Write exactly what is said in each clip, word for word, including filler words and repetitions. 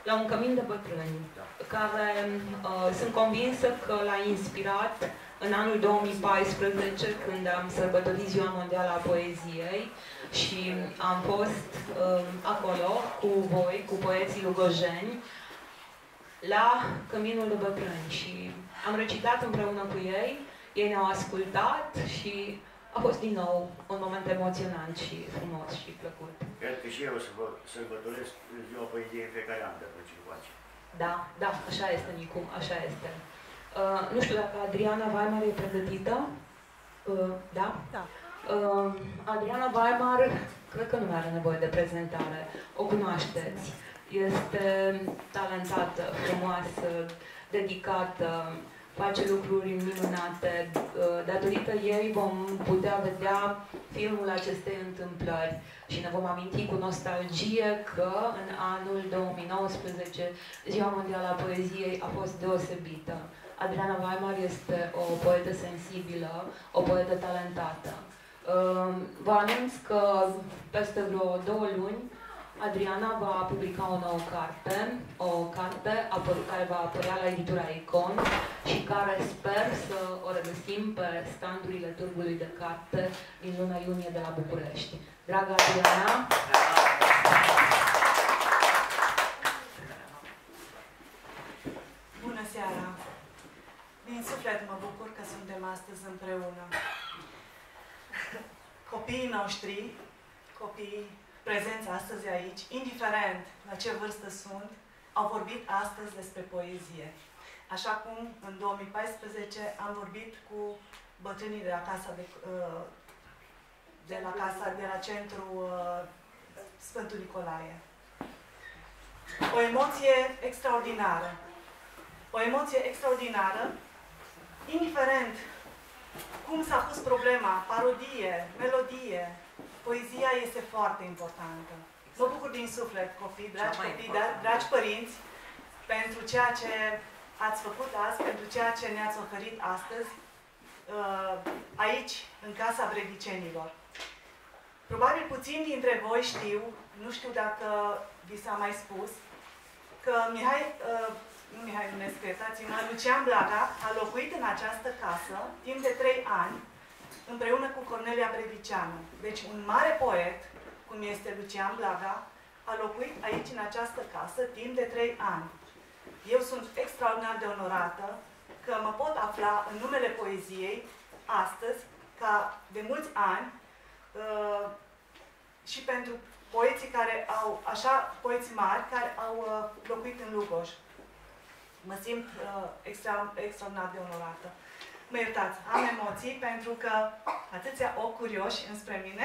la un cămin de bătrâni, care uh, sunt convinsă că l-a inspirat în anul două mii paisprezece, când am sărbătorit Ziua Mondială a Poeziei și am fost uh, acolo cu voi, cu poeții lugojeni, la Căminul de Bătrâni și am recitat împreună cu ei, ei ne-au ascultat și a fost din nou un moment emoționant și frumos și plăcut. Cred că și eu să vă sărbătoresc Ziua Poeziei în fiecare an de atunci încoace. Da, da, așa este, Nicu, așa este. Uh, nu știu dacă Adriana Weimar e pregătită. Uh, da? Da. Uh, Adriana Weimar, cred că nu mai are nevoie de prezentare. O cunoașteți. Este talentată, frumoasă, dedicată, face lucruri minunate. Datorită ei vom putea vedea filmul acestei întâmplări și ne vom aminti cu nostalgie că în anul două mii nouăsprezece Ziua Mondială a Poeziei a fost deosebită. Adriana Weimar este o poetă sensibilă, o poetă talentată. Vă anunț că peste vreo două luni Adriana va publica o nouă carte, o carte care va apărea la editura Icon și care sper să o regăsim pe standurile Târgului de Carte din luna iunie de la București. Dragă Adriana! Bună seara! Din suflet mă bucur că suntem astăzi împreună. Copiii noștri, copiii prezenți astăzi aici, indiferent la ce vârstă sunt, au vorbit astăzi despre poezie. Așa cum în două mii paisprezece am vorbit cu bătrânii de la casa de, de la casa de la centru Sfântul Nicolae. O emoție extraordinară. O emoție extraordinară, indiferent cum s-a pus problema, parodie, melodie, poezia este foarte importantă. Mă bucur din suflet, copii, dragi copii, dragi părinți, pentru ceea ce ați făcut azi, pentru ceea ce ne-ați oferit astăzi, aici, în Casa Vrednicenilor. Probabil puțini dintre voi știu, nu știu dacă vi s-a mai spus, că Mihai, nu Mihai Ionescu, iertați-mă, Lucian Blaga a locuit în această casă timp de trei ani, împreună cu Cornelia Brevicianu. Deci un mare poet, cum este Lucian Blaga, a locuit aici, în această casă, timp de trei ani. Eu sunt extraordinar de onorată că mă pot afla în numele poeziei, astăzi, ca de mulți ani, uh, și pentru poeții care au, așa, poeți mari, care au uh, locuit în Lugoj. Mă simt uh, extra, extraordinar de onorată. Mă iertați, am emoții pentru că atâția ochi curioși înspre mine.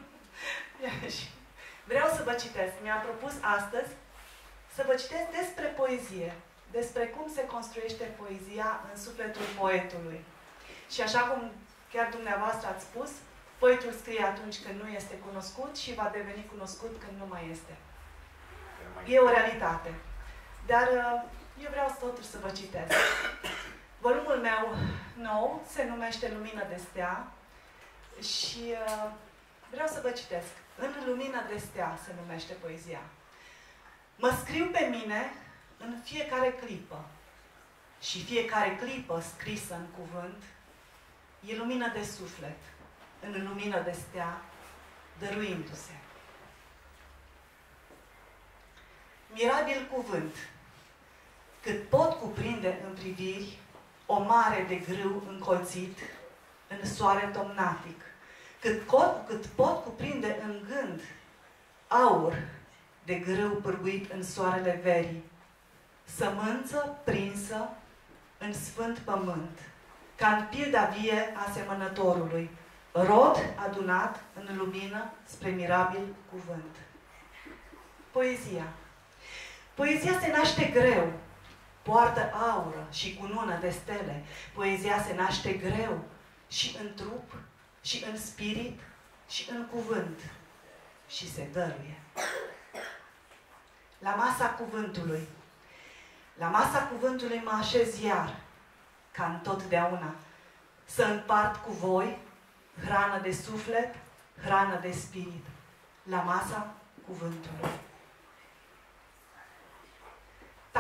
Vreau să vă citesc. Mi-am propus astăzi să vă citesc despre poezie, despre cum se construiește poezia în sufletul poetului. Și așa cum chiar dumneavoastră ați spus, poetul scrie atunci când nu este cunoscut și va deveni cunoscut când nu mai este. E o realitate. Dar eu vreau totuși să vă citesc. Volumul meu nou se numește Lumină de Stea și uh, vreau să vă citesc. În Lumină de Stea se numește poezia. Mă scriu pe mine în fiecare clipă și fiecare clipă scrisă în cuvânt e lumină de suflet, în lumină de stea, dăruindu-se. Mirabil cuvânt, cât pot cuprinde în priviri o mare de grâu încolțit în soare tomnatic, cât, cât pot cuprinde în gând aur de grâu pârguit în soarele verii, sămânță prinsă în sfânt pământ, ca în pilda vie a semănătorului, rod adunat în lumină spre mirabil cuvânt. Poezia. Poezia se naște greu, poartă aură și cunună de stele. Poezia se naște greu și în trup, și în spirit, și în cuvânt, și se dăruie. La masa cuvântului. La masa cuvântului mă așez iar, ca întotdeauna, să împart cu voi hrană de suflet, hrană de spirit. La masa cuvântului.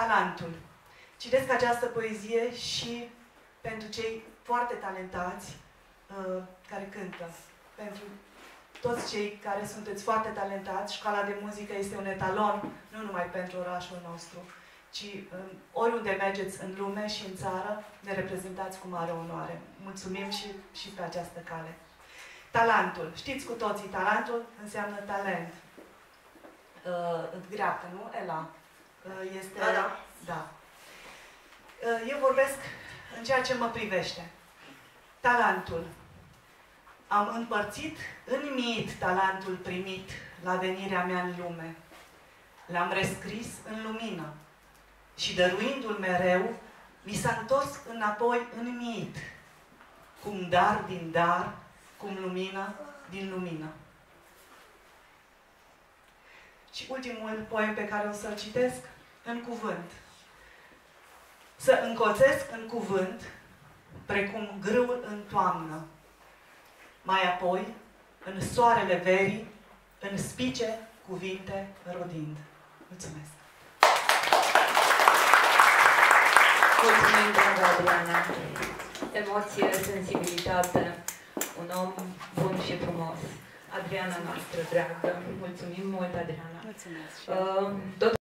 Talentul. Citesc această poezie și pentru cei foarte talentați uh, care cântă. Pentru toți cei care sunteți foarte talentați, școala de muzică este un etalon, nu numai pentru orașul nostru, ci um, oriunde mergeți în lume și în țară, ne reprezentați cu mare onoare. Mulțumim și, și pe această cale. Talentul. Știți cu toții, talentul înseamnă talent. Uh, în greacă, nu? Ela. Uh, este... Da, da. Da. Uh, eu vorbesc în ceea ce mă privește. Talentul. Am împărțit în mit talentul primit la venirea mea în lume. L-am rescris în lumină și dăruindu-l mereu, mi s-a întors înapoi în mit, cum dar din dar, cum lumină din lumină. Și ultimul poem pe care o să-l citesc, în cuvânt. Să încolțesc în cuvânt, precum grâul în toamnă, mai apoi, în soarele verii, în spice cuvinte rodind. Mulțumesc! Mulțumim, dragă Adriana! Emoție, sensibilitate, un om bun și frumos. Adriana noastră, dragă, mulțumim mult, Adriana! Mulțumesc! Uh,